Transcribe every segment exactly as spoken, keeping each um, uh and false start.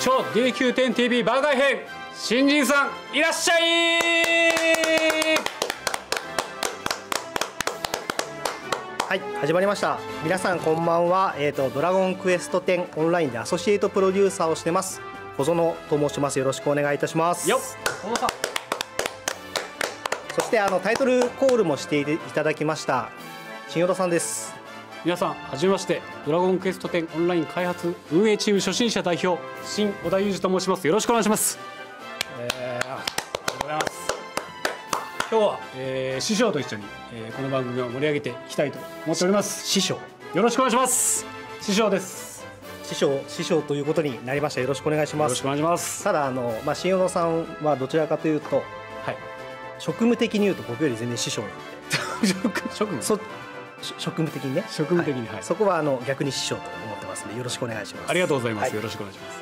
超 ディーキューテンティービー 番外編、新人さんいらっしゃい。 はい、始まりました。皆さんこんばんは。えっ、ー、とドラゴンクエストテンオンラインでアソシエイトプロデューサーをしてます小園と申します。よろしくお願いいたします。 よっ、 そしてあのタイトルコールもしていただきました新与田さんです。 皆さんはじめまして。ドラゴンクエストテンオンライン開発運営チーム初心者代表、新小田裕二と申します。よろしくお願いします。えー、ありがとうございます。今日は、えー、師匠と一緒に、えー、この番組を盛り上げていきたいと思っております。 師匠、 よろしくお願いします。師匠です。 師匠師匠ということになりました。よろしくお願いします。 よろしくお願いします。 ただあの、まあ、新与田さんはどちらかというと、はい、職務的に言うと僕より全然師匠なんで職務そ職務的にね、 職務的に、 はいはい、そこはあの逆に師匠と思ってますのでよろしくお願いします。 ありがとうございます、 はい、 よろしくお願いします。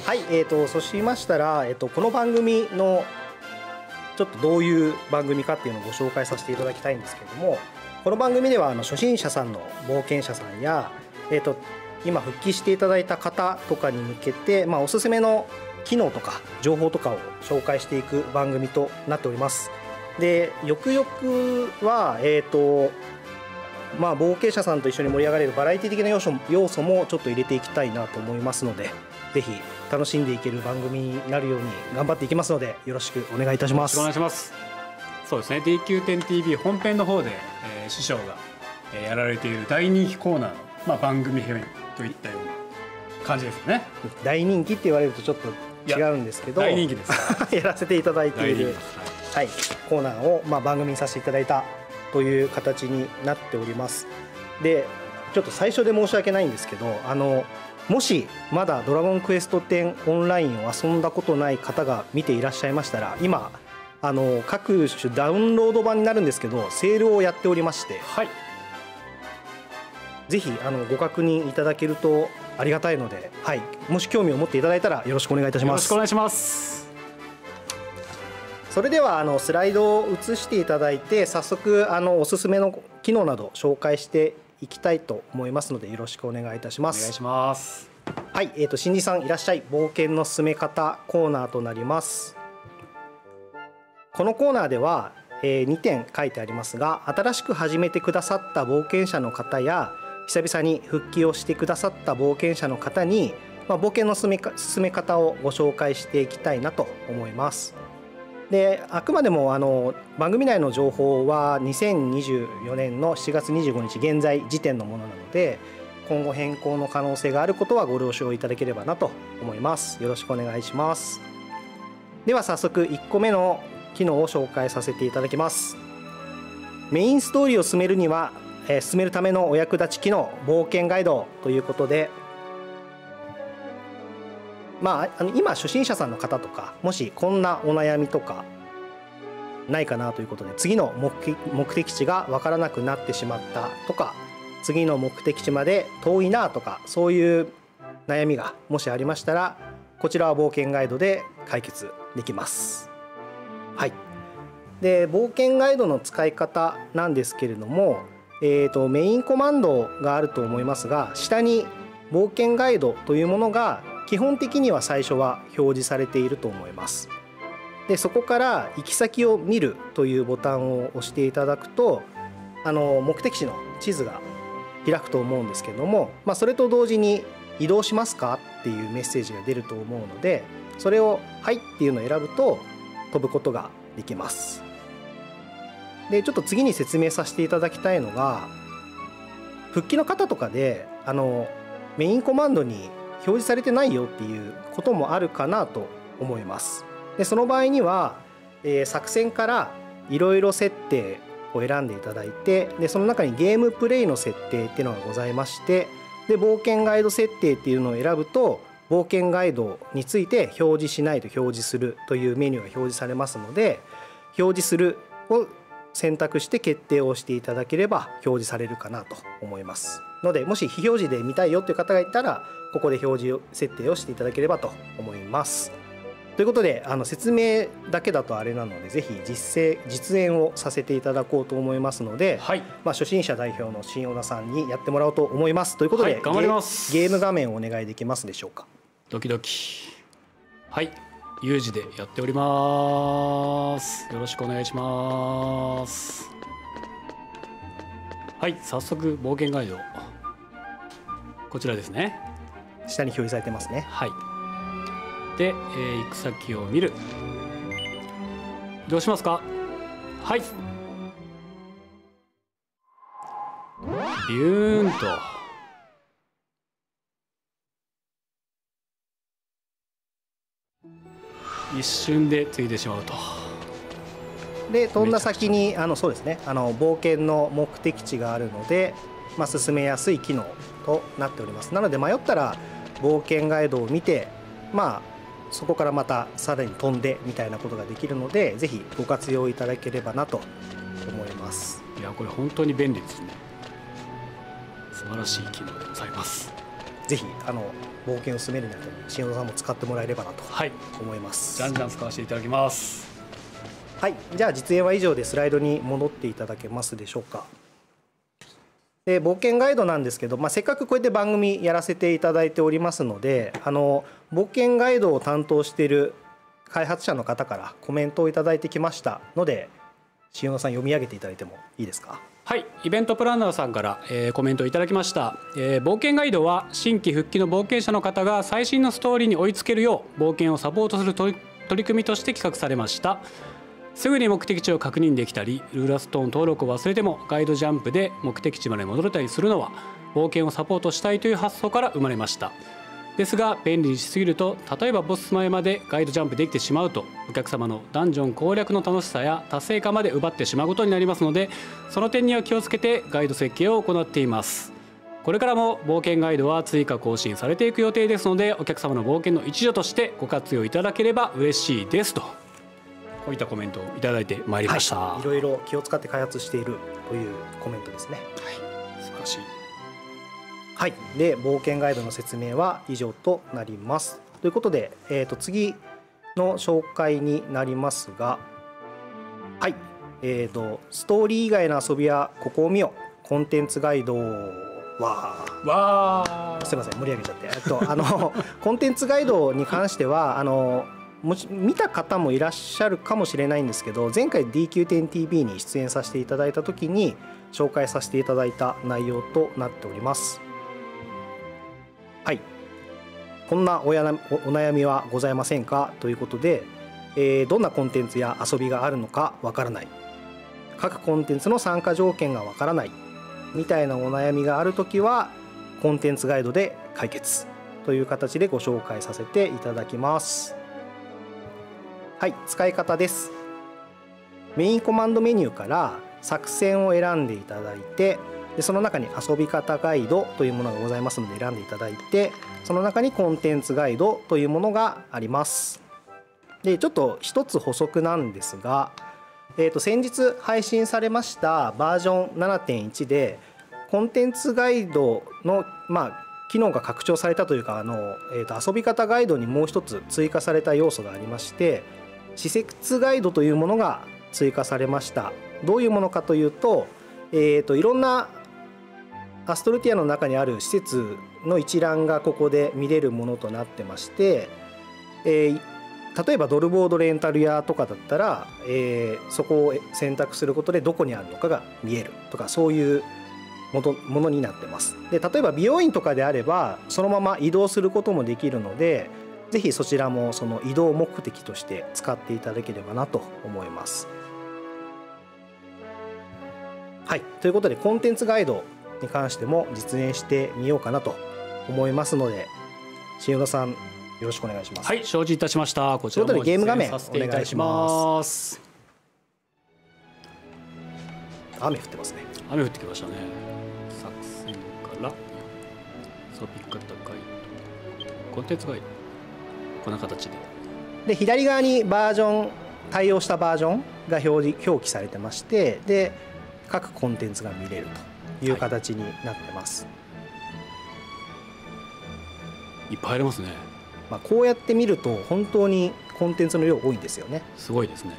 はい、えーとそうしましたら、えーとこの番組のちょっとどういう番組かっていうのをご紹介させていただきたいんですけれども、この番組ではあの初心者さんの冒険者さんや、えーと今復帰していただいた方とかに向けて、まあ、おすすめの機能とか情報とかを紹介していく番組となっております。で、よくよくはえっとまあ冒険者さんと一緒に盛り上がれるバラエティ的な要素要素もちょっと入れていきたいなと思いますので、ぜひ楽しんでいける番組になるように頑張っていきますのでよろしくお願いいたします。 よろしくお願いします。そうですね、 ディーキューテンティービー 本編の方で、えー、師匠が、えー、やられている大人気コーナーの、まあ、番組編といったような感じですよね。 大人気って言われるとちょっと違うんですけど、 大人気ですやらせていただいている、はいはい、コーナーを、まあ、番組にさせていただいたという形になっております。で、ちょっと最初で申し訳ないんですけど、あのもしまだドラゴンクエストテンオンラインを遊んだことない方が見ていらっしゃいましたら、今あの各種ダウンロード版になるんですけどセールをやっておりまして、はい、ぜひあのご確認いただけるとありがたいので、はい、もし興味を持っていただいたらよろしくお願いいたします。 よろしくお願いします。 それではあのスライドを映していただいて、早速あのおすすめの機能など紹介していきたいと思いますのでよろしくお願いいたします。 お願いします。 はい、えーと新人さんいらっしゃい、冒険の進め方コーナーとなります。このコーナーでは、えー、にてん書いてありますが、新しく始めてくださった冒険者の方や久々に復帰をしてくださった冒険者の方に、まあ、冒険の進めか進め方をご紹介していきたいなと思います。で、あくまでもあの番組内の情報はにせんにじゅうよねんのしちがつにじゅうごにち現在時点のものなので、今後変更の可能性があることはご了承いただければなと思います。よろしくお願いします。では早速いっこめの機能を紹介させていただきます。メインストーリーを進めるには、えー、進めるためのお役立ち機能、冒険ガイドということで、まあ、あの今初心者さんの方とか、もしこんなお悩みとかないかなということで、次の目的、目的地が分からなくなってしまったとか、次の目的地まで遠いなとか、そういう悩みがもしありましたら、こちらは冒険ガイドで解決できます。はい、で冒険ガイドの使い方なんですけれども、えーとメインコマンドがあると思いますが、下に冒険ガイドというものが基本的には最初は表示されていると思います。でそこから行き先を見るというボタンを押していただくと、あの目的地の地図が開くと思うんですけれども、まあ、それと同時に移動しますかっていうメッセージが出ると思うので、それをはいっていうのを選ぶと飛ぶことができます。でちょっと次に説明させていただきたいのが、復帰の方とかであのメインコマンドに表示されてないよっていうこともあるかなと思います。でその場合には、えー、作戦からいろいろ設定を選んでいただいて、でその中にゲームプレイの設定っていうのがございまして、で冒険ガイド設定っていうのを選ぶと、冒険ガイドについて表示しないと表示するというメニューが表示されますので、表示するを選択して決定をしていただければ表示されるかなと思いますので、もし非表示で見たいよという方がいたらここで表示設定をしていただければと思います。ということで、あの説明だけだとあれなので、ぜひ実践実演をさせていただこうと思いますので、はい、まあ、初心者代表の新小田さんにやってもらおうと思います。ということで、はい、頑張ります。ゲーム画面をお願いできますでしょうか。 ドキドキ。はい、有事でやっております。よろしくお願いします。はい、早速冒険ガイド、こちらですね。 下に表示されてますね。 はい。で、えー、行く先を見る。どうしますか。はい。ビューンと。一瞬でついてしまうと。 で飛んだ先にあのそうですね、あの冒険の目的地があるので、まあ、進めやすい機能となっております。なので迷ったら冒険ガイドを見て、まあそこからまたさらに飛んでみたいなことができるので、ぜひご活用いただければなと思います。 いや、これ本当に便利ですね。素晴らしい機能でございます。 ぜひあの冒険を進めるにあたり、新尾さんも使ってもらえればなと思います。 はい、じゃんじゃん使わせていただきます。 はい、じゃあ実演は以上でスライドに戻っていただけますでしょうか。で冒険ガイドなんですけど、まあ、せっかくこうやって番組やらせていただいておりますので、あの冒険ガイドを担当している開発者の方からコメントをいただいてきましたので、塩野さん読み上げていただいてもいいですか。 はい、イベントプランナーさんから、えー、コメントをいただきました、えー、冒険ガイドは新規復帰の冒険者の方が最新のストーリーに追いつけるよう冒険をサポートする取り、取り組みとして企画されました。すぐに目的地を確認できたり、ルーラストーン登録を忘れてもガイドジャンプで目的地まで戻れたりするのは冒険をサポートしたいという発想から生まれました。ですが便利にしすぎると、例えばボス前までガイドジャンプできてしまうとお客様のダンジョン攻略の楽しさや達成感まで奪ってしまうことになりますので、その点には気をつけてガイド設計を行っています。これからも冒険ガイドは追加更新されていく予定ですので、お客様の冒険の一助としてご活用いただければ嬉しいですと、こういったコメントをいただいてまいりました。 はい、いろいろ気を使って開発しているというコメントですね。 はい、素晴らしい。 はい、で冒険ガイドの説明は以上となります。ということで、えー、と次の紹介になりますが、はい、えーとストーリー以外の遊びはここを見よコンテンツガイドはわーすいません盛り上げちゃって、えっとあのコンテンツガイドに関してはあのもし見た方もいらっしゃるかもしれないんですけど、前回 ディーキューテンティービー に出演させていただいた時に紹介させていただいた内容となっております。はい、こんなおやなお悩みはございませんかということで、えー、どんなコンテンツや遊びがあるのかわからない、各コンテンツの参加条件がわからないみたいなお悩みがあるときはコンテンツガイドで解決という形でご紹介させていただきます。はい、使い方です。メインコマンドメニューから作戦を選んでいただいて、でその中に遊び方ガイドというものがございますので選んでいただいて、その中にコンテンツガイドというものがあります。でちょっと一つ補足なんですが、えー、と先日配信されましたバージョン ななてんいち でコンテンツガイドの、まあ、機能が拡張されたというか、あの、えー、と遊び方ガイドにもう一つ追加された要素がありまして、施設ガイドというものが追加されました。どういうものかというと、えー、といろんなアストルティアの中にある施設の一覧がここで見れるものとなってまして、えー、例えばドルボードレンタル屋とかだったら、えー、そこを選択することでどこにあるのかが見えるとか、そういうもの、ものになってます。で例えば美容院とかであればそのまま移動することもできるので、ぜひそちらもその移動目的として使っていただければなと思います。はい、ということでコンテンツガイドに関しても実演してみようかなと思いますので、塩野さんよろしくお願いします。 はい、承知いたしました。こちらもゲーム画面させていただきます。 雨降ってますね。 雨降ってきましたね。作戦から遊び方ガイド、コンテンツガイド、こんな形で。 で左側にバージョン対応したバージョンが表示表記されてまして、で各コンテンツが見れるという形になってます。 はい、いっぱいありますね。 まあこうやって見ると本当にコンテンツの量多いんですよね。 すごいですね。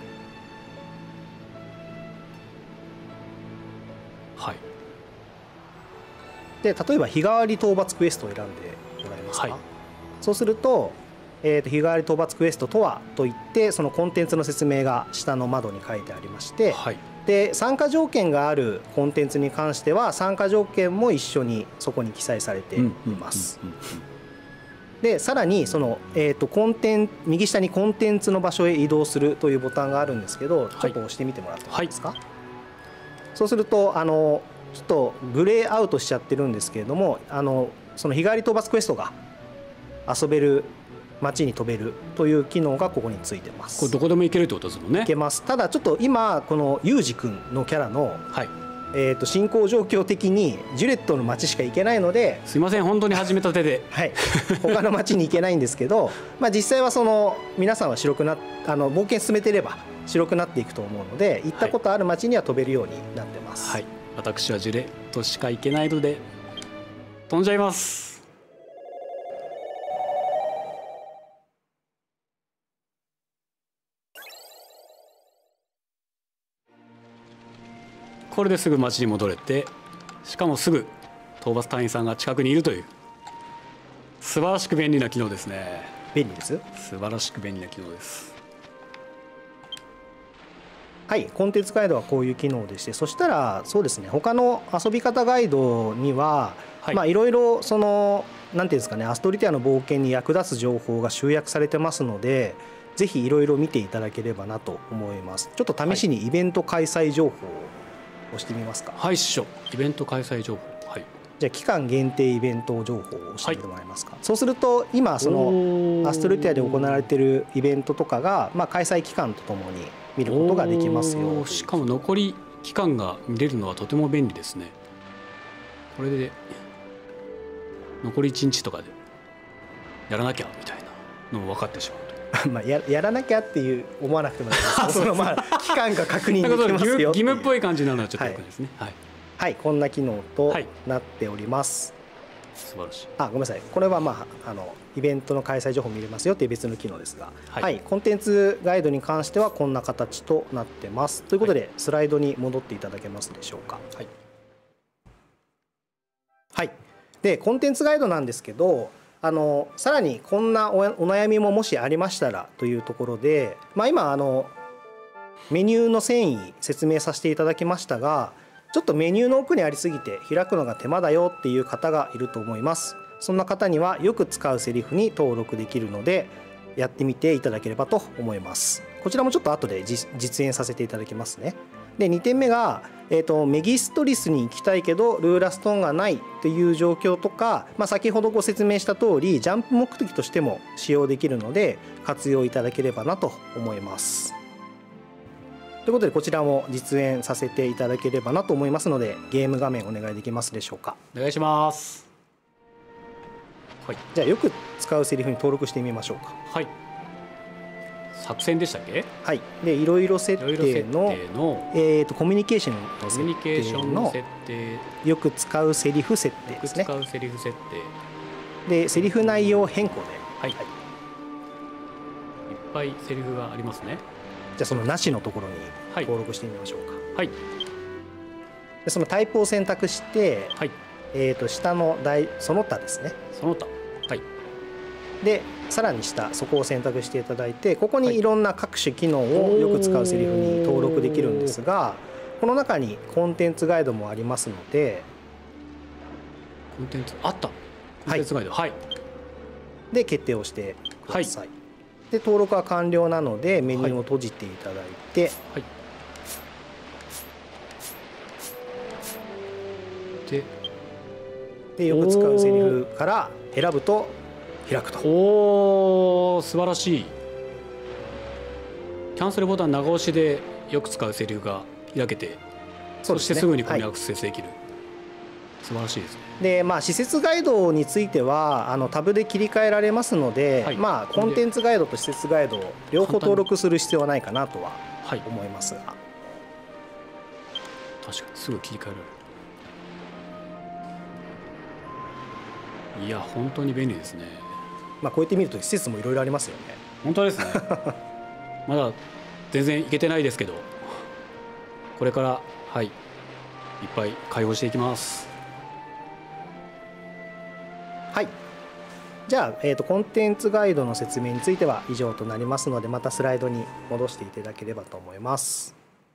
はい。 で例えば日替わり討伐クエストを選んでもらえますか。 はい、 そうすると、えー、と日替わり討伐クエストとはといってそのコンテンツの説明が下の窓に書いてありまして、 はい、で参加条件があるコンテンツに関しては参加条件も一緒にそこに記載されています。でさらにその、えー、とコンテン右下にコンテンツの場所へ移動するというボタンがあるんですけど、ちょっと押してみてもらってもいいですか。はい、そうするとあのちょっとグレーアウトしちゃってるんですけれども、あのその日替わり討伐クエストが遊べる街に飛べるという機能がここについてます。 これどこでも行けるってことですもんね。 行けます。ただちょっと今このユージ君のキャラの、 はい、 えーと進行状況的にジュレットの街しか行けないので、 すいません本当に始めたてで、 はい、他の街に行けないんですけどまあ実際はその皆さんは白くなあの冒険進めてれば白くなっていくと思うので、行ったことある街には飛べるようになってます。 はい、私はジュレットしか行けないので飛んじゃいます。これですぐ町に戻れて、しかもすぐ討伐隊員さんが近くにいるという素晴らしく便利な機能ですね。 便利です。 素晴らしく便利な機能です。 はい、コンテンツガイドはこういう機能でして、そしたらそうですね、他の遊び方ガイドには、はい、まあいろいろそのなんていうんですかね、アストリティアの冒険に役立つ情報が集約されてますので、ぜひいろいろ見ていただければなと思います。ちょっと試しにイベント開催情報を押してみますか。 はい、師匠。イベント開催情報。はい。 じゃあ期間限定イベント情報を押してみてもらえますか。はい、そうすると今そのアストルティアで行われているイベントとかが、まあ、開催期間とともに見ることができますよ。 しかも残り期間が見れるのはとても便利ですね。これで残りいちにちとかでやらなきゃみたいなのも分かってしまう。 まあ や, やらなきゃっていう思わなくてもいいですけど、そのまあ期間が確認できますよっていう義務っぽい感じなのはちょっとよくですね。はい、 はい、こんな機能となっております。 はい、素晴らしい。 あ、ごめんなさい。これはまああのイベントの開催情報見れますよっていう別の機能ですが、はい、はい、コンテンツガイドに関してはこんな形となってます。ということで、はい、スライドに戻っていただけますでしょうか。はい。はい。でコンテンツガイドなんですけど。あのさらにこんな お, お悩みももしありましたらというところで、まあ、今あのメニューの遷移説明させていただきましたが、ちょっとメニューの奥にありすぎて開くのが手間だよっていう方がいると思います。そんな方にはよく使うセリフに登録できるのでやってみていただければと思います。こちらもちょっと後で実演させていただきますね。でにてんめが、えーと、メギストリスに行きたいけどルーラストーンがないという状況とか、まあ、先ほどご説明した通りジャンプ目的としても使用できるので活用いただければなと思います。ということでこちらも実演させていただければなと思いますので、ゲーム画面お願いできますでしょうか。 お願いします。 はい、じゃあよく使うセリフに登録してみましょうか。 はい。作戦でしたっけ？ はい。でいろいろ設定の、えっとコミュニケーションの設定の、コミュニケーションの設定、よく使うセリフ設定ですね。 よく使うセリフ設定。でセリフ内容変更で、 はい。はい、いっぱいセリフがありますね。 じゃあそのなしのところに登録してみましょうか。 はい。 でそのタイプを選択して、はい、えっと下の大その他ですね。 その他。はい。でさらに下そこを選択していただいて、ここにいろんな各種機能をよく使うセリフに登録できるんですが、この中にコンテンツガイドもありますので、 コンテンツあったコンテンツガイド、はい、 で決定をしてください。はい、で登録は完了なのでメニューを閉じていただいて、はいはい、ででよく使うセリフから選ぶと開くと。 おお、素晴らしい。キャンセルボタン長押しでよく使うセリフが開けて、 そ, ね、そしてすぐにここにアクセスできる、はい、素晴らしいですね。 でまあ施設ガイドについてはあのタブで切り替えられますので、はい、まあコンテンツガイドと施設ガイドを両方登録する必要はないかなとは思いますが、はい、 確かにすぐ切り替えられる。いや本当に便利ですね。 まあこうやって見ると施設もいろいろありますよね。 本当ですね。まだ全然いけてないですけど、これからはいいっぱい開放していきます。 はい。 じゃあ、えーと、コンテンツガイドの説明については以上となりますので、またスライドに戻していただければと思います。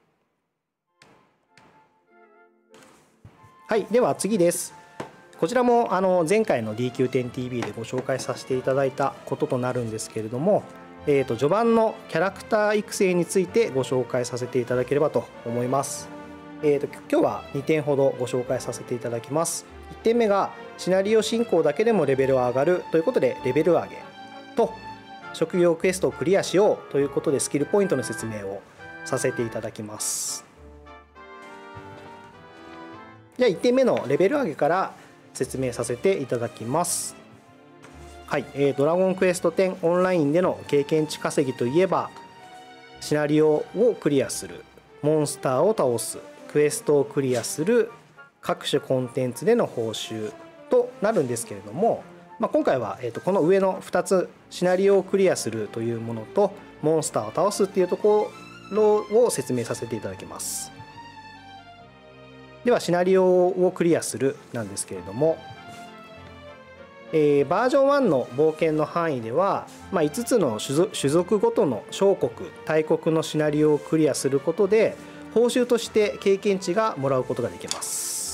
はい、では次です。こちらもあの前回の ディーキューテンティービー でご紹介させていただいたこととなるんですけれども、えーと、序盤のキャラクター育成についてご紹介させていただければと思います。えーと、今日はにてんほどご紹介させていただきます。いってんめがシナリオ進行だけでもレベルは上がるということでレベル上げと、職業クエストをクリアしようということでスキルポイントの説明をさせていただきます。じゃあいってんめのレベル上げから説明させていただきます。はい、えー、ドラゴンクエストテンオンラインでの経験値稼ぎといえば、シナリオをクリアする、モンスターを倒す、クエストをクリアする、各種コンテンツでの報酬となるんですけれども、まあ、今回は、えー、とこの上のふたつ、シナリオをクリアするというものとモンスターを倒すっていうところを説明させていただきます。ではシナリオをクリアするなんですけれども、えー、バージョンワンの冒険の範囲では、まあ、いつつの種族ごとの小国大国のシナリオをクリアすることで報酬として経験値がもらうことができます。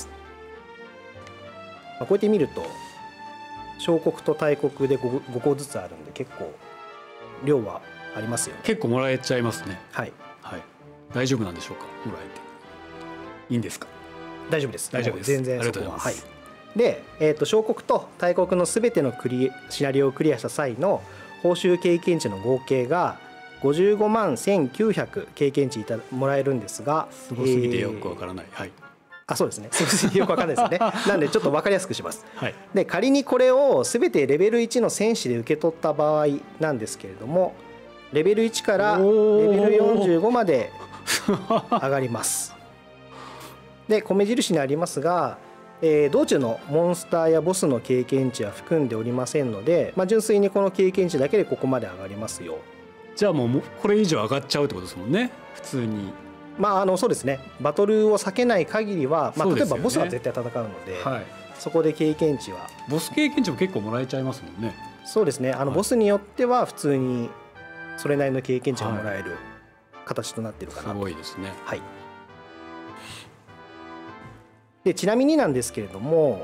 まあ、こうやって見ると小国と大国で 5, ごこずつあるんで結構量はありますよね。 結構もらえちゃいますね。 はい、 はい、大丈夫なんでしょうか。もらえていいんですか。 大丈夫です。 大丈夫です。 全然そこは。 ありがとうございます。 はい、で、えー、と小国と大国のすべてのクリシナリオをクリアした際の報酬経験値の合計がごじゅうごまんせんきゅうひゃく経験値いたもらえるんですが、 すごすぎてよくわからない。えー、はい。 あ、そうですね。すごすぎてよくわからないですよね。なのでちょっとわかりやすくします。 はい。で仮にこれをすべてレベルいちの戦士で受け取った場合なんですけれども、レベルいちからレベルよんじゅうごまで上がります。で米印にありますが、えー、道中のモンスターやボスの経験値は含んでおりませんので、まあ、純粋にこの経験値だけでここまで上がりますよ。 じゃあもうこれ以上上がっちゃうってことですもんね、普通に。 まああのそうですね、バトルを避けない限りは、まあ、例えばボスは絶対戦うので、はい、そこで経験値はボス経験値も結構もらえちゃいますもんね。 そうですね、あの、はい、ボスによっては普通にそれなりの経験値がもらえる形となっているかなと。 すごいですね。 はい。でちなみになんですけれども、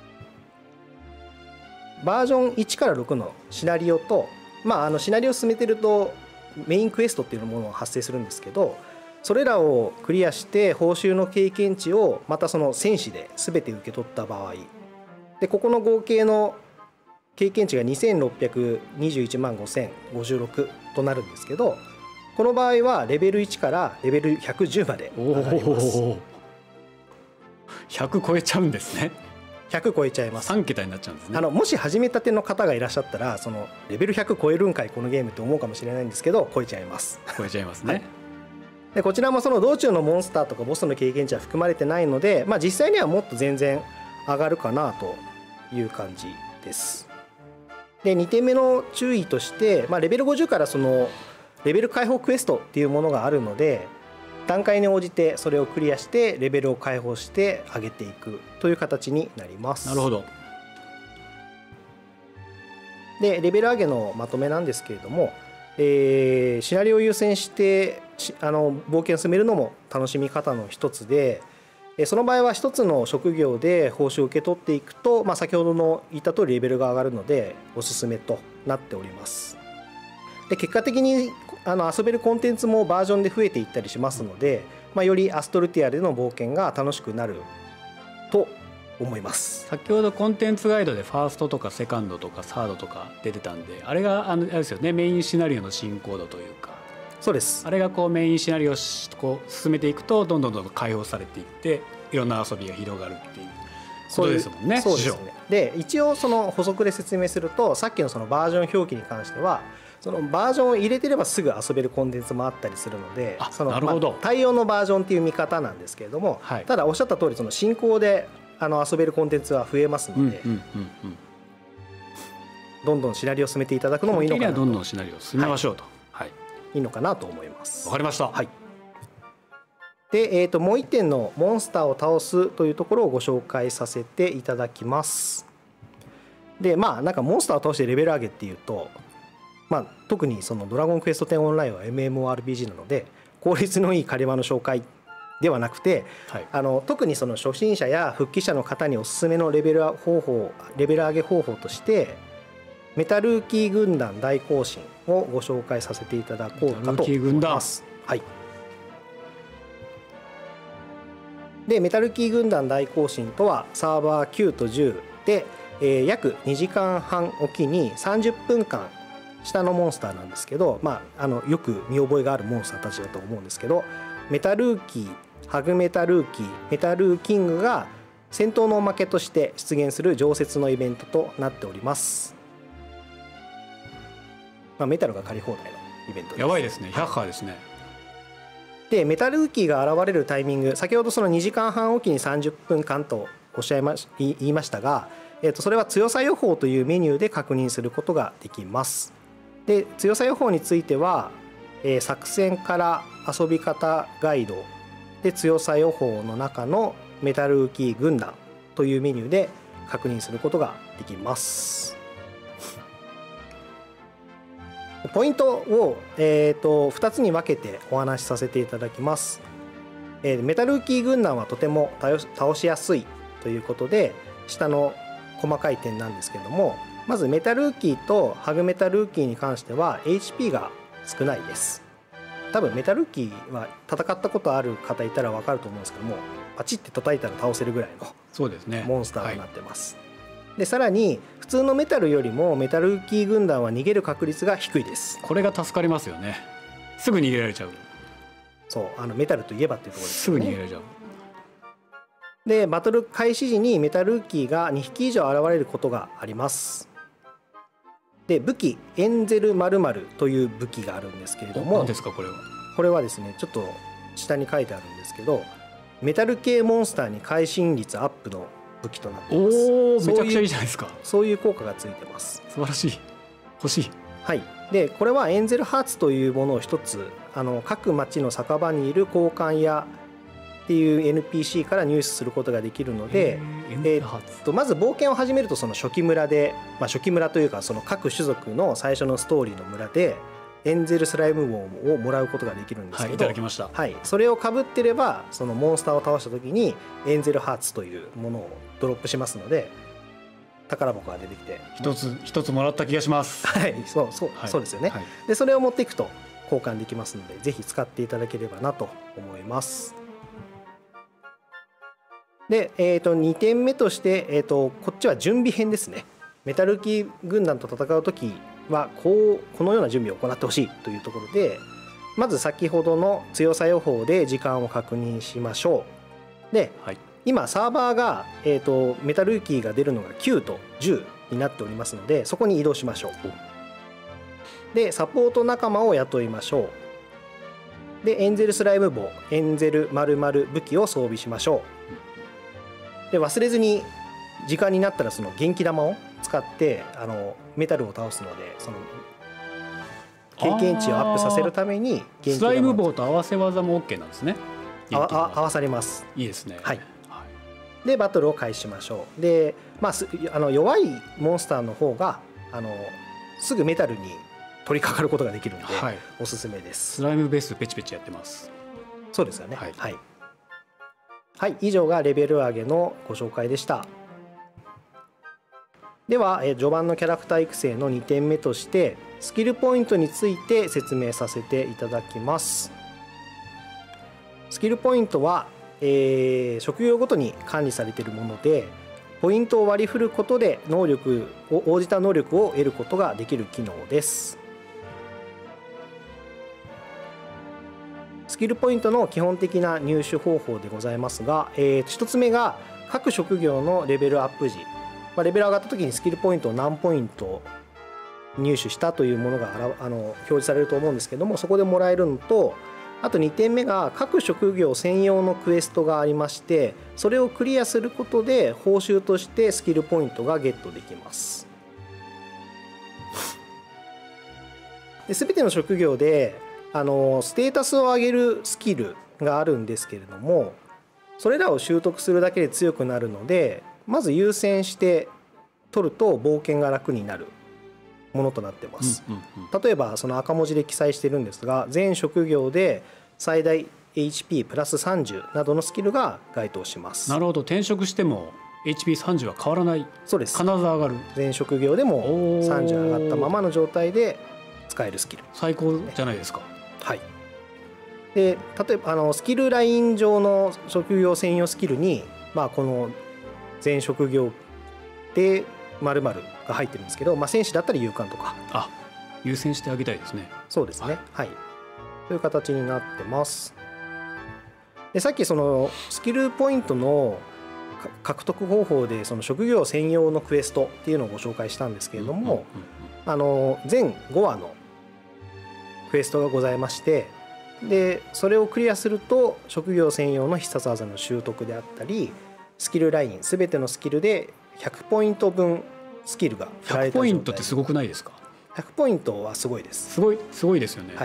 バージョンいちからろくのシナリオと、まあ、あのシナリオを進めてるとメインクエストっていうものが発生するんですけど、それらをクリアして報酬の経験値をまたその戦士で全て受け取った場合で、ここの合計の経験値がにせんろっぴゃくにじゅういちまんごせんごじゅうろくとなるんですけど、この場合はレベルいちからレベルひゃくじゅうまで上がります。 ひゃく超えちゃうんですね。 ひゃく超えちゃいます。 さんけたになっちゃうんですね。 あのもし始めたての方がいらっしゃったら、そのレベルひゃく超えるんかいこのゲームって思うかもしれないんですけど、超えちゃいます。 超えちゃいますね。はい、 でこちらもその道中のモンスターとかボスの経験値は含まれてないので、まあ、実際にはもっと全然上がるかなという感じです。でにてんめの注意として、まあ、レベルごじゅうからそのレベル解放クエストっていうものがあるので、段階に応じてそれをクリアしてレベルを解放して上げていくという形になります。 なるほど。 でレベル上げのまとめなんですけれども、えー、シナリオを優先してあの冒険を進めるのも楽しみ方の一つで、その場合は一つの職業で報酬を受け取っていくと、まあ、先ほどの言った通りレベルが上がるのでおすすめとなっております。で結果的にあの遊べるコンテンツもバージョンで増えていったりしますので、まあ、よりアストルティアでの冒険が楽しくなると思います。 先ほどコンテンツガイドでファーストとかセカンドとかサードとか出てたんで、あれがあのあれですよね、メインシナリオの進行度というか。 そうです。 あれがこうメインシナリオをこう進めていくとどんどんどんどん解放されていっていろんな遊びが広がるっていうことですもんね。 そうですね。で一応その補足で説明すると、さっきのそのバージョン表記に関してはそのバージョンを入れてればすぐ遊べるコンテンツもあったりするので、そのなるほど、 まあ、対応のバージョンっていう見方なんですけれども、はい、ただおっしゃった通りその進行であの遊べるコンテンツは増えますので、どんどんシナリオを進めていただくのもいいのかなと。 どんどんシナリオを進めましょうと、はい、はい、 いいのかなと思います。 わかりました。 はい。で、えーと、もう一点のモンスターを倒すというところをご紹介させていただきます。 でまあなんかモンスターを倒してレベル上げっていうと、まあ、特にそのドラゴンクエストテンオンラインは エムエムオーアールピージー なので効率のいいカリバの紹介ではなくて、はい、あの特にその初心者や復帰者の方におすすめのレベル方法レベル上げ方法としてメタルーキー軍団大行進をご紹介させていただこうかと思います。はい、でメタルキー軍団大行進とはサーバーきゅうとじゅうで、えー、約にじかんはんおきにさんじゅっぷんかん下のモンスターなんですけど、まあ、あのよく見覚えがあるモンスターたちだと思うんですけど、メタルーキー、ハグメタルーキー、メタルーキングが戦闘のおまけとして出現する常設のイベントとなっております。まあ、メタルが借り放題のイベントです。 やばいですね。ひゃっかですね。 でメタルーキーが現れるタイミング、先ほどそのにじかんはんおきにさんじゅっぷんかんとおっしゃいまし言いましたが、えー、とそれは強さ予報というメニューで確認することができます。で強さ予報については、えー、作戦から遊び方ガイドで強さ予報の中のメタルーキー軍団というメニューで確認することができます。ポイントを、えー、とふたつに分けてお話しさせていただきます。えー、メタルーキー軍団はとても倒しやすいということで下の細かい点なんですけれども、まずメタルーキーとハグメタルーキーに関しては エイチピー が少ないです。多分メタルーキーは戦ったことある方いたら分かると思うんですけども、パチッて叩いたら倒せるぐらいのモンスターになってます。でさらに普通のメタルよりもメタルーキー軍団は逃げる確率が低いです。 これが助かりますよね。すぐ逃げられちゃう。 そうあのメタルといえばっていうところです、ね、 すぐ逃げられちゃう。 でバトル開始時にメタルーキーがにひき以上現れることがあります。で武器エンゼル〇〇という武器があるんですけれども、 何ですかこれは。 これはですねちょっと下に書いてあるんですけど、メタル系モンスターに会心率アップの武器となっています。 おーめちゃくちゃいいじゃないですか。 そういう効果がついてます。 素晴らしい。欲しい。 はい、でこれはエンゼルハーツというものを一つあの各町の酒場にいる交換屋っていう エヌピーシー から入手することができるので、えー、とまず冒険を始めるとその初期村で、まあ、初期村というかその各種族の最初のストーリーの村でエンゼルスライムボーンをもらうことができるんですけど、はい、 いただきました。 はい、それをかぶってればそのモンスターを倒した時にエンゼルハーツというものをドロップしますので宝箱が出てきて一つ一つもらった気がします。 はいそうそう、はい、そうですよね、はい、でそれを持っていくと交換できますのでぜひ使っていただければなと思います。で、えー、とにてんめとして、えー、とこっちは準備編ですね。メタルキー軍団と戦う時はこうこのような準備を行ってほしいというところで、まず先ほどの強さ予報で時間を確認しましょう。で、はい、今サーバーが、えー、とメタルキーが出るのがきゅうとじゅうになっておりますのでそこに移動しましょう。でサポート仲間を雇いましょう。でエンゼルスライム棒エンゼル〇〇武器を装備しましょう。で忘れずに時間になったらその元気玉を使ってあのメタルを倒すのでその経験値をアップさせるために元気玉をスライム棒と合わせ技も OK なんですね。 ああ合わされます。 いいですね。 はい、はい、でバトルを開始しましょう。で、まあ、あの弱いモンスターの方があのすぐメタルに取り掛かることができるので、はい、おすすめです。 スライムベースペチペチやってます。 そうですよね。はい、はいはい、以上がレベル上げのご紹介でした。では、え序盤のキャラクター育成のにてんめとしてスキルポイントについて説明させていただきます。スキルポイントは、えー、職業ごとに管理されているものでポイントを割り振ることで能力を応じた能力を得ることができる機能です。スキルポイントの基本的な入手方法でございますが、えー、ひとつめが各職業のレベルアップ時、まあ、レベル上がった時にスキルポイントを何ポイント入手したというものがあの表示されると思うんですけどもそこでもらえるのと、あとにてんめが各職業専用のクエストがありましてそれをクリアすることで報酬としてスキルポイントがゲットできます。で全ての職業であのステータスを上げるスキルがあるんですけれどもそれらを習得するだけで強くなるのでまず優先して取ると冒険が楽になるものとなってます。 うんうんうん、 例えばその赤文字で記載してるんですが、全職業で最大 エイチピー プラスさんじゅうなどのスキルが該当します。 なるほど。転職しても エイチピーさんじゅう は変わらない。 そうです。 必ず上がる。 全職業でもさんじゅう上がったままの状態で使えるスキル。 最高じゃないですか。 はい。で例えばあのスキルライン上の職業専用スキルに、まあ、この全職業で〇〇が入ってるんですけど、まあ、戦士だったら勇敢とか、 あ、優先してあげたいですね。 そうですね、はい、という形になってます。でさっきそのスキルポイントの獲得方法でその職業専用のクエストっていうのをご紹介したんですけれども、あの全ごわのクエストがございまして、でそれをクリアすると職業専用の必殺技の習得であったり、スキルライン全てのスキルでひゃくポイント分スキルがひゃくポイントってすごくないですか？ ひゃくポイントはすごいです。 すごいすごいですよね。 はい。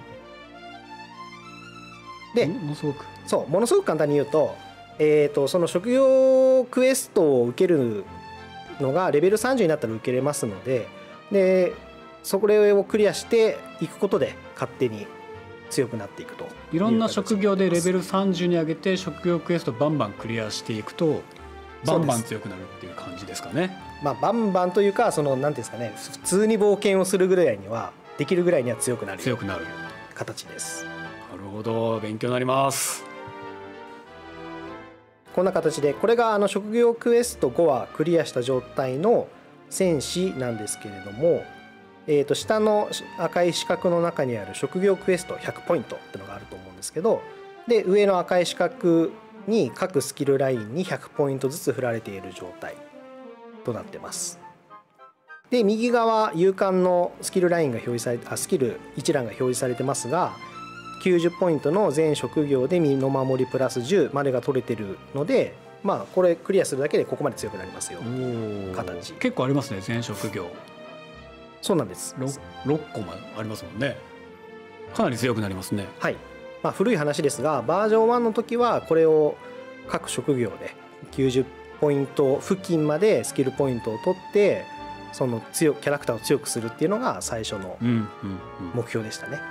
でものすごくそうものすごく簡単に言うと、えーとその職業クエストを受けるのがレベルさんじゅうになったら受けれますので、でそれをクリアしていくことで勝手に強くなっていくと。 いろんな職業でレベルさんじゅうに上げて職業クエストバンバンクリアしていくとバンバン強くなるっていう感じですかね。 まあバンバンというか、その何ていうんですかね、普通に冒険をするぐらいにはできるぐらいには強くなる強くなる形です。 なるほど、勉強になります。 こんな形で、これがあの職業クエストごわクリアした状態の戦士なんですけれども、えー、と下の赤い四角の中にある職業クエストひゃくポイントっていうのがあると思うんですけど、で上の赤い四角に各スキルラインにひゃくポイントずつ振られている状態となってます。で右側勇敢のスキルラインが表示されてあスキル一覧が表示されてますが、きゅうじゅうポイントの全職業で身の守りプラスじゅうまでが取れてるので、まあこれクリアするだけでここまで強くなりますよ。形結構ありますね、全職業。 そうなんです。 ろっこもありますもんね。かなり強くなりますね。 はい、まあ、古い話ですがバージョンワンの時はこれを各職業できゅうじゅうポイント付近までスキルポイントを取ってその強キャラクターを強くするっていうのが最初の目標でしたね。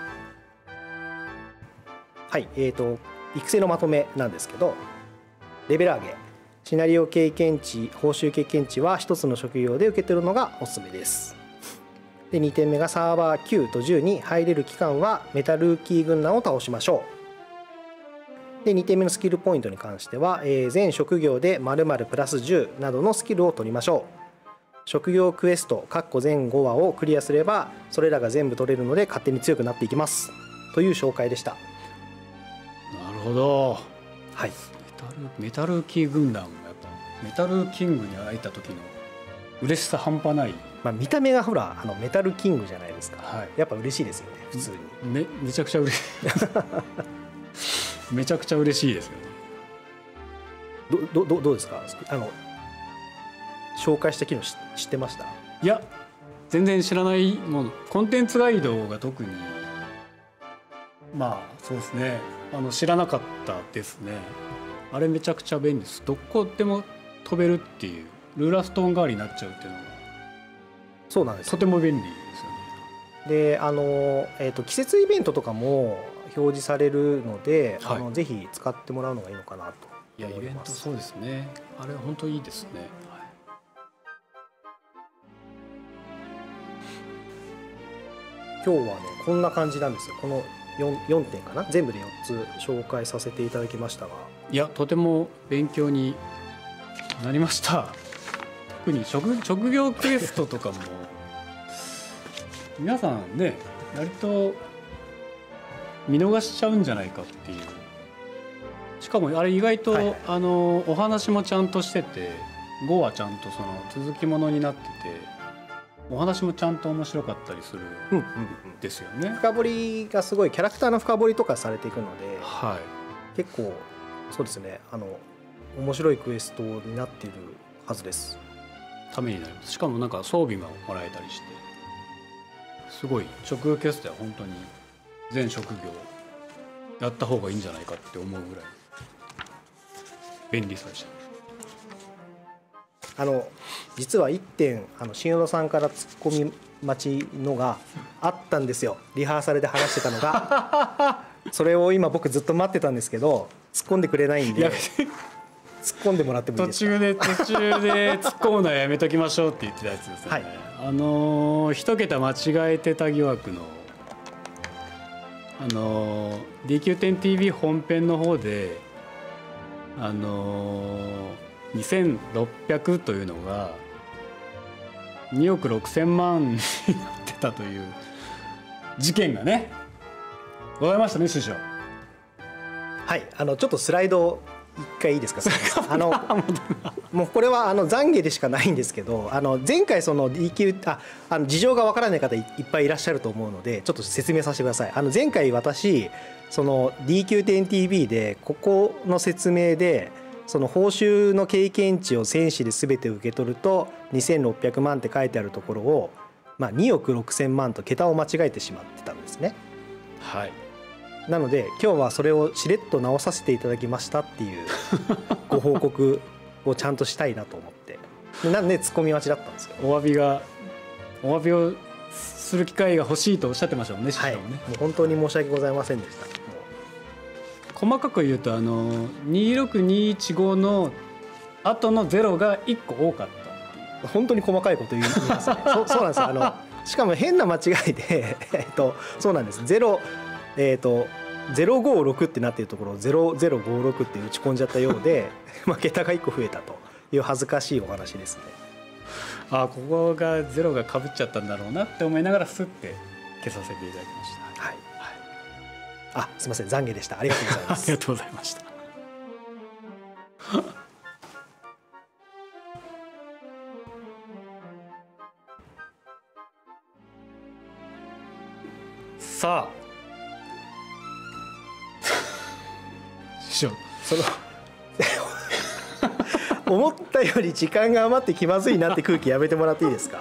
はい、えーと育成のまとめなんですけど、レベル上げ、シナリオ経験値、報酬経験値はひとつの職業で受けてるのがおすすめです。でにてんめがサーバーきゅうとじゅうに入れる期間はメタルーキー軍団を倒しましょう。でにてんめのスキルポイントに関しては、えー、全職業で〇〇プラスじゅうなどのスキルを取りましょう。職業クエスト全ごわをクリアすればそれらが全部取れるので勝手に強くなっていきますという紹介でした。 なるほど。 はい、 メタルメタルキー軍団はやっぱメタルキングに会えた時の嬉しさ半端ない。 まあ、見た目がほらあのメタルキングじゃないですか、 はい、 やっぱ嬉しいですよね普通に。 めめちゃくちゃ嬉しいめちゃくちゃ嬉しいですよね。 どどどうですか、あの紹介した機能知知ってました？ いや全然知らないもの。コンテンツガイドが特にまあそうですね、あの知らなかったですね。あれめちゃくちゃ便利です。どこでも飛べるっていうルーラーストーン代わりになっちゃうっていうのがそうなんですとても便利ですよね。 であの、えーと、季節イベントとかも表示されるので、 はい、 あのぜひ使ってもらうのがいいのかなと思います。 いやイベントそうですね、あれは本当いいですね。はい、 今日はねこんな感じなんですよ。この 4, よんてんかな、全部でよっつ紹介させていただきましたが、 いやとても勉強になりました。特に 職, 職業クエストとかも皆さんね割と見逃しちゃうんじゃないかっていう。しかもあれ意外と、はい、あのお話もちゃんとしててごはちゃんとその続きものになっててお話もちゃんと面白かったりするんですよね。 深掘りがすごいキャラクターの深掘りとかされていくので、 はい、 結構そうですね、あの面白いクエストになっているはずです。 ためになります。しかもなんか装備ももらえたりしてすごい職業クエストは本当に全職業やった方がいいんじゃないかって思うぐらい便利さでした。 あの実はいってんあの新小田さんからツッコミ待ちのがあったんですよ。リハーサルで話してたのがそれを今僕ずっと待ってたんですけど突っ込んでくれないんで突っ込んでもらってもいいですか。 途中で途中で突っ込むのはやめときましょうって言ってたやつですよね、はい、あのー、一桁間違えてた疑惑のあのー、ディーキューテンティーブイ 本編の方であのー、にせんろっぴゃくというのがにおくろくせんまんになってたという事件がねございましたね師匠。 はい、あのちょっとスライド一回いいですか。あのもうこれはあの懺悔でしかないんですけど、あの前回その ディーキュー ああの事情がわからない方いっぱいいらっしゃると思うのでちょっと説明させてください。あの前回私その ディーキューテンティーブイ でここの説明でその報酬の経験値を戦士で全て受け取るとにせんろっぴゃくまんって書いてあるところを、まあ、におくろくせんまんと桁を間違えてしまってたんですね。 はい。 なので今日はそれをしれっと直させていただきましたっていうご報告をちゃんとしたいなと思ってなんでツッコミ待ちだったんですよ。 お詫びがお詫びをする機会が欲しいとおっしゃってましたもんね師匠ね、 はい、もう本当に申し訳ございませんでした。 細かく言うとあのにーろくにいちごの後のゼロがいっこ多かったっていう本当に細かいこと言いますね。そ, そうなんですよ。あのしかも変な間違いでえっとそうなんですゼロえっとゼロごろくってなっているところをゼロゼロごろくって打ち込んじゃったようでまあ桁がいっこ増えたという恥ずかしいお話ですね。 ああここがゼロがかぶっちゃったんだろうなって思いながらスッて消させていただきました。 はい、はい、あすみません懺悔でした。ありがとうございます。 ありがとうございました。さあ師匠その思ったより時間が余って気まずいなって空気やめてもらっていいですか。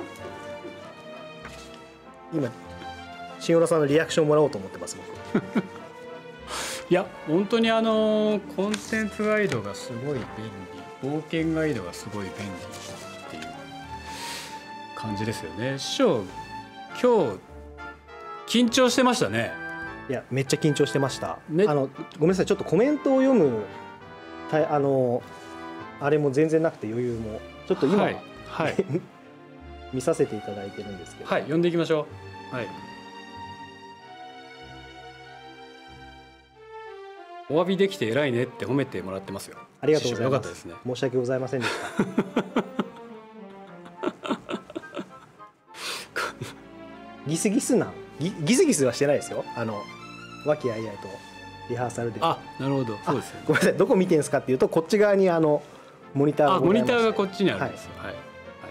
今新浦さんのリアクションもらおうと思ってます僕いや本当にあのコンテンツガイドがすごい便利冒険ガイドがすごい便利っていう感じですよね。師匠今日緊張してましたね。 いやめっちゃ緊張してました。あのごめんなさいちょっとコメントを読むあのあれも全然なくて余裕もちょっと今、はいはい、見させていただいてるんですけど、 はい読んでいきましょう。はい。お詫びできて偉いねって褒めてもらってますよ。 ありがとうございます。 よかったですね。 申し訳ございませんでしたギスギスなんギギスギスはしてないですよ。あの和気あいあいとリハーサルで。 あなるほどそうですよね。 ごめんなさいどこ見てんですかっていうとこっち側にあのモニターがあモニターがこっちにあるんですよ。はい、はいはい、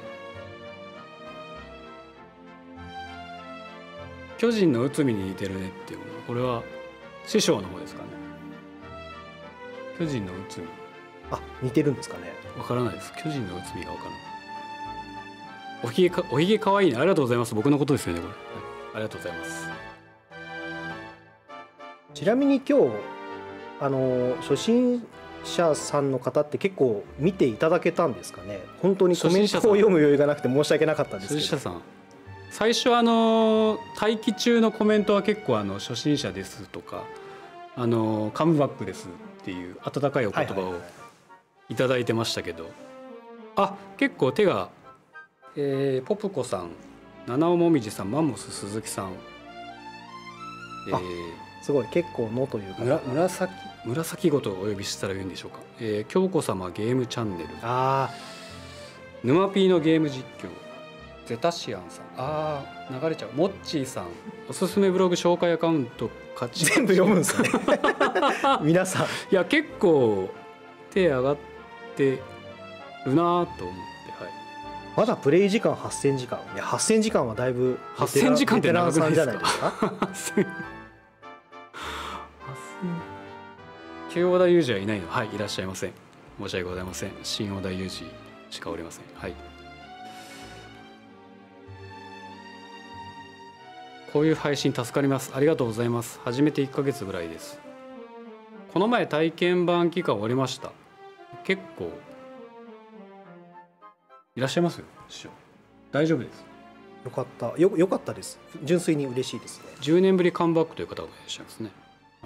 巨人の内海に似てるねっていうのはこれは師匠の方ですかね。巨人の内海あ似てるんですかね。 わからないです。巨人の内海がわからない。おひげかおひげかわいいね。ありがとうございます。僕のことですよねこれ、はい、ありがとうございます。 ちなみに今日あの初心者さんの方って結構見ていただけたんですかね。本当にコメントを読む余裕がなくて申し訳なかったんですけど。初心者さん最初あの待機中のコメントは結構あの初心者ですとかあのカムバックですっていう温かいお言葉をいただいてましたけど、あ結構手が、えー、ポプコさん七尾もみじさんマンモス鈴木さん、 えー、すごい結構のというか紫紫ごとお呼びしたら言うんでしょうか、えー、京子様ゲームチャンネルあ沼ピーのゲーム実況ゼタシアンさんあー流れちゃうモッチーさんおすすめブログ紹介アカウント勝ち全部読むんですね皆さんいや結構手上がってるなと思って、はい、 まだプレイ時間はっせんじかんいやはっせんじかんはだいぶはっせんじかんって長くないですか。旧小田裕二はいないの。はいいらっしゃいません。申し訳ございません。新小田裕二しかおりません。はいこういう配信助かります。ありがとうございます。始めていっかげつぐらいです。この前体験版期間終わりました。結構いらっしゃいますよ師匠。大丈夫です。 よかった。よよかったです。純粋に嬉しいですね。 じゅうねんぶりカムバックという方がいらっしゃいますね。はい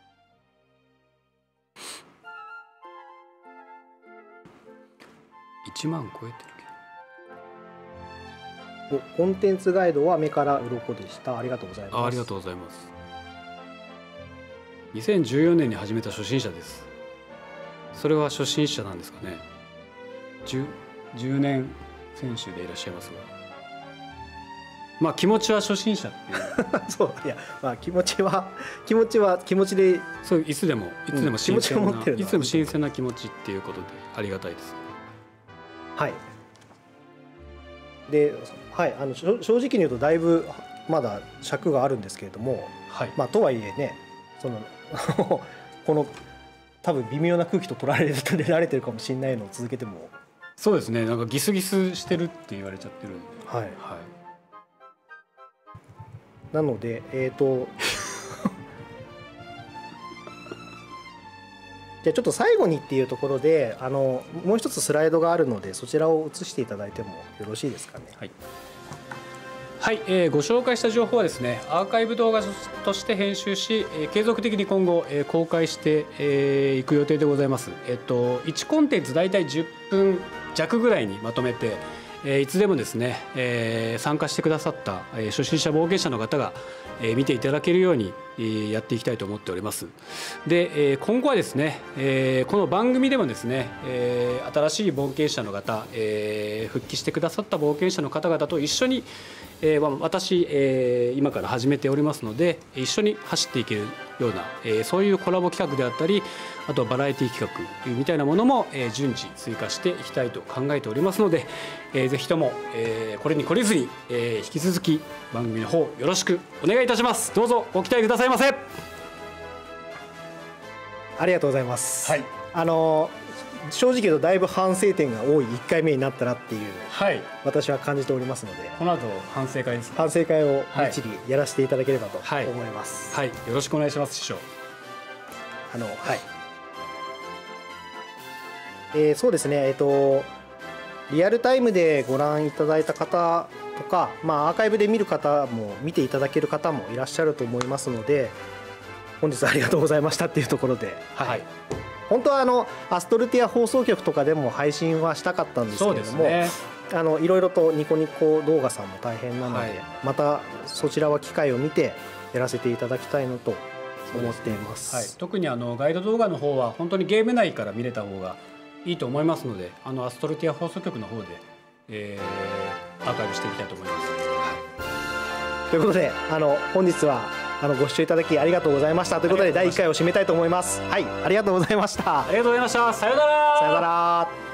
、いちまん超えてるけど。お、コンテンツガイドは目から鱗でした。ありがとうございます。 あ、ありがとうございます。にせんじゅうよねんに始めた初心者です。それは初心者なんですかね。 10, じゅうねん選手でいらっしゃいますが、まあ気持ちは初心者っていうそういや、まあ、気持ちは気持ちは気持ちで、そういつでもいつでも新鮮な、うん、いつでも新鮮な気持ちっていうことでありがたいです。はいで、はい、あの正直に言うとだいぶまだ尺があるんですけれども、はい、まあとはいえね、そのこの多分微妙な空気と取られられてるかもしれないのを続けても、そうですね、なんかギスギスしてるって言われちゃってるんで、はい、はい、なのでえっとじゃあちょっと最後にっていうところで、あのもう一つスライドがあるのでそちらを映していただいてもよろしいですかね。はい、はい、えー、ご紹介した情報はですね、アーカイブ動画として編集し、えー、継続的に今後、えー、公開してい、えー、く予定でございます。えっといちコンテンツ大体じゅっぷん弱ぐらいにまとめて、えー、いつでもですね、えー、参加してくださった、えー、初心者冒険者の方が、えー、見ていただけるように、えー、やっていきたいと思っております。で、えー、今後はですね、えー、この番組でもですね、えー、新しい冒険者の方、えー、復帰してくださった冒険者の方々と一緒に、えー、私、えー、今から始めておりますので、一緒に走っていけるような、えー、そういうコラボ企画であったり、あとはバラエティ企画みたいなものも、えー、順次追加していきたいと考えておりますので、えー、ぜひとも、えー、これに懲りずに、えー、引き続き番組の方よろしくお願いいたします。どうぞご期待くださいませ。ありがとうございます。はい、あの正直言うとだいぶ反省点が多いいっかいめになったなっていう、はい、私は感じておりますので、この後反省会ですね。反省会をみっちりやらせていただければと思います。はい、はい、よろしくお願いします師匠。あのはい、えー、そうですね、えっとリアルタイムでご覧いただいた方とか、まあ、アーカイブで見る方も見ていただける方もいらっしゃると思いますので、本日はありがとうございましたっていうところで、はい、はい、本当はあのアストルティア放送局とかでも配信はしたかったんですけれども、ね、あのいろいろとニコニコ動画さんも大変なので、はい、またそちらは機会を見てやらせていただきたいのと思っています。はい、特にあのガイド動画の方は本当にゲーム内から見れた方がいいと思いますので、あのアストルティア放送局の方で、えー、アーカイブしていきたいと思います。はい、ということで、あの本日はあのご視聴いただきありがとうございましたということでだいいっかいを締めたいと思います。はい、ありがとうございました。ありがとうございました。さようなら。さようなら。